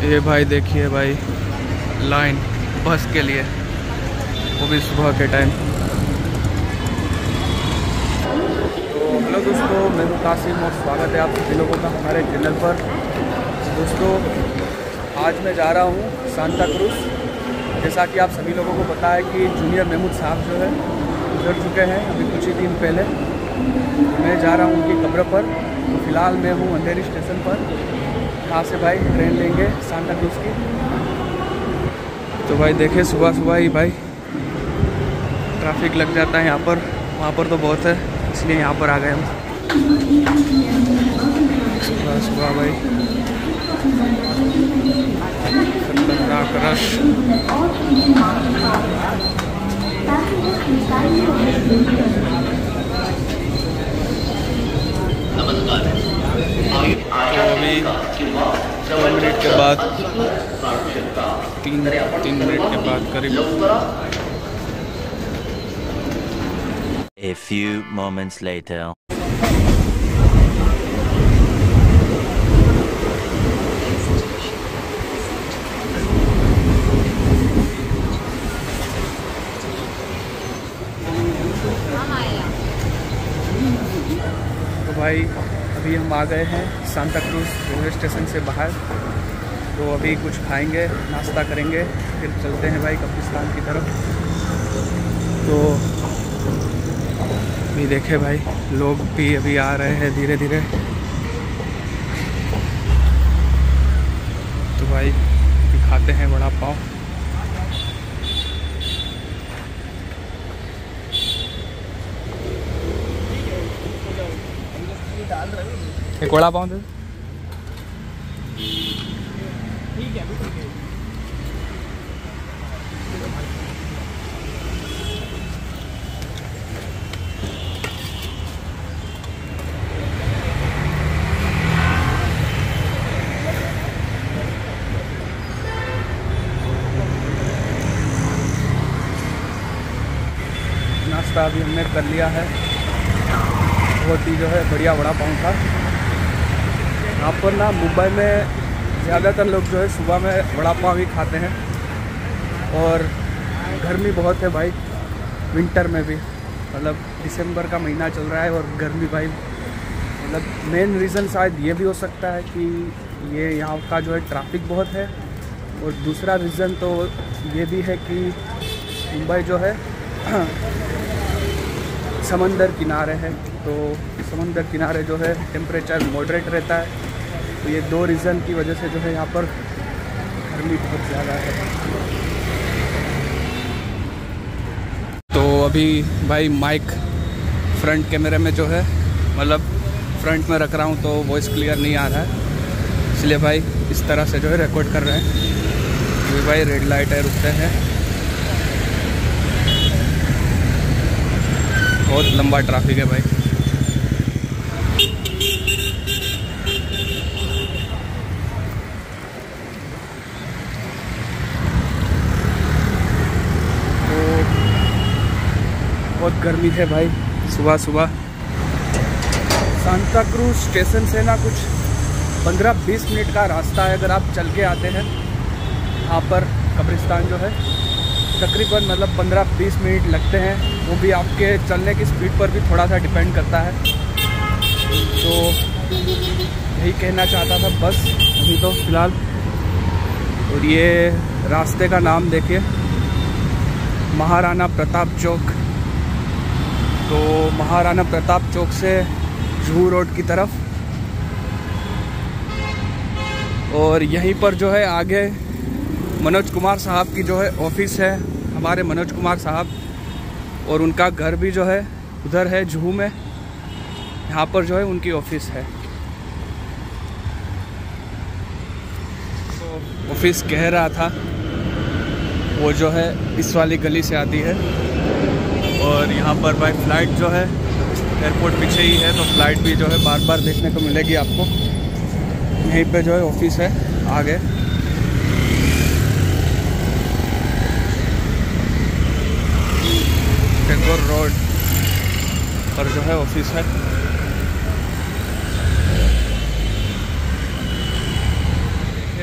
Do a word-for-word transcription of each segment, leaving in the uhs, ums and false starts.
ये भाई देखिए भाई, लाइन बस के लिए, वो भी सुबह के टाइम। तो हेलो दोस्तों, मैं हूँ कासिम और स्वागत है आप सभी लोगों का हमारे चैनल पर। दोस्तों आज मैं जा रहा हूँ सांता क्रूज। जैसा कि आप सभी लोगों को पता है कि जूनियर महमूद साहब जो है गुजर चुके हैं अभी कुछ ही दिन पहले। मैं जा रहा हूँ उनकी कब्र पर। तो फिलहाल मैं हूँ अंधेरी स्टेशन पर। यहाँ से भाई ट्रेन लेंगे सांता क्रूज की। तो भाई देखे सुबह सुबह ही भाई ट्रैफिक लग जाता है यहाँ पर, वहाँ पर तो बहुत है, इसलिए यहाँ पर आ गए हम सुबह सुबह भाई। खतरनाक रश। तो अभी दो मिनट के बाद तीन तीन मिनट के बाद करीब A few moments later. तो भाई अभी हम आ गए हैं सांता क्रूज रेलवे स्टेशन से बाहर। तो अभी कुछ खाएंगे, नाश्ता करेंगे, फिर चलते हैं भाई कब्रिस्तान की तरफ। तो अभी देखे भाई लोग भी अभी आ रहे हैं धीरे धीरे। तो भाई अभी खाते हैं वड़ा पाव। एक वड़ा पाव दे। ठीक है ठीक है। नाश्ता अभी हमने कर लिया है। बहुत ही जो है बढ़िया वड़ा पाव था। यहाँ पर ना मुंबई में ज़्यादातर लोग जो है सुबह में वड़ा पाव ही खाते हैं। और गर्मी बहुत है भाई, विंटर में भी, मतलब दिसंबर का महीना चल रहा है और गर्मी भाई, मतलब मेन रीज़न शायद ये भी हो सकता है कि ये यहाँ का जो है ट्रैफिक बहुत है। और दूसरा रीज़न तो ये भी है कि मुंबई जो है समंदर किनारे है, तो समंदर किनारे जो है टेम्परेचर मॉडरेट रहता है। तो ये दो रीज़न की वजह से जो है यहाँ पर गर्मी बहुत ज़्यादा है। तो अभी भाई माइक फ्रंट कैमरे में जो है, मतलब फ्रंट में रख रहा हूँ तो वॉइस क्लियर नहीं आ रहा है, इसलिए भाई इस तरह से जो है रिकॉर्ड कर रहे हैं। अभी भाई रेड लाइट है, रुकते हैं। बहुत लंबा ट्रैफिक है भाई। तो बहुत गर्मी है भाई सुबह सुबह। सांता क्रूज स्टेशन से ना कुछ पंद्रह बीस मिनट का रास्ता है अगर आप चल के आते हैं। यहाँ पर कब्रिस्तान जो है तकरीबन मतलब पंद्रह बीस मिनट लगते हैं। वो भी आपके चलने की स्पीड पर भी थोड़ा सा डिपेंड करता है। तो यही कहना चाहता था बस अभी तो फ़िलहाल। और ये रास्ते का नाम देखिए, महाराणा प्रताप चौक। तो महाराणा प्रताप चौक से जुहू रोड की तरफ। और यहीं पर जो है आगे मनोज कुमार साहब की जो है ऑफिस है, हमारे मनोज कुमार साहब। और उनका घर भी जो है उधर है जुहू में, यहाँ पर जो है उनकी ऑफिस है। तो ऑफिस कह रहा था वो जो है इस वाली गली से आती है। और यहाँ पर भाई फ़्लाइट जो है, एयरपोर्ट पीछे ही है, तो फ़्लाइट भी जो है बार बार देखने को मिलेगी आपको। यहीं पे जो है ऑफिस है आगे। टैगोर रोड पर जो है ऑफिस है।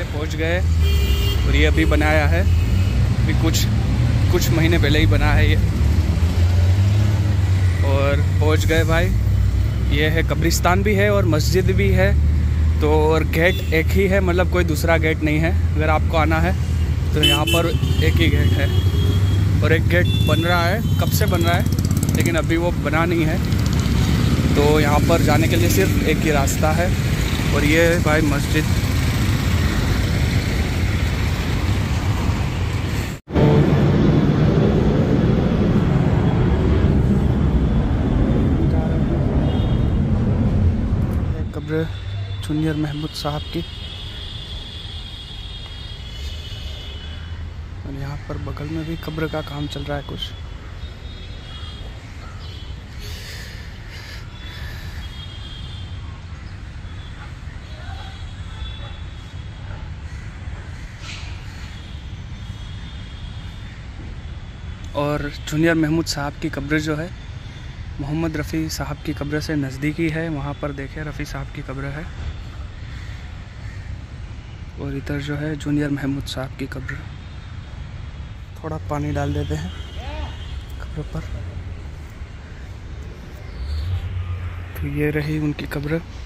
पहुंच गए और ये अभी बनाया है, अभी कुछ कुछ महीने पहले ही बना है ये। और पहुंच गए भाई। ये है कब्रिस्तान भी है और मस्जिद भी है, तो और गेट एक ही है, मतलब कोई दूसरा गेट नहीं है। अगर आपको आना है तो यहाँ पर एक ही गेट है और एक गेट बन रहा है, कब से बन रहा है लेकिन अभी वो बना नहीं है। तो यहाँ पर जाने के लिए सिर्फ एक ही रास्ता है और ये है भाई मस्जिद। कब्र जूनियर महमूद साहब की, और यहाँ पर बगल में भी कब्र का काम चल रहा है कुछ। और जूनियर महमूद साहब की कब्र जो है मोहम्मद रफ़ी साहब की कब्र से नज़दीकी है। वहाँ पर देखें रफ़ी साहब की कब्र है और इधर जो है जूनियर महमूद साहब की कब्र। थोड़ा पानी डाल देते हैं कब्र पर। तो ये रही उनकी कब्र।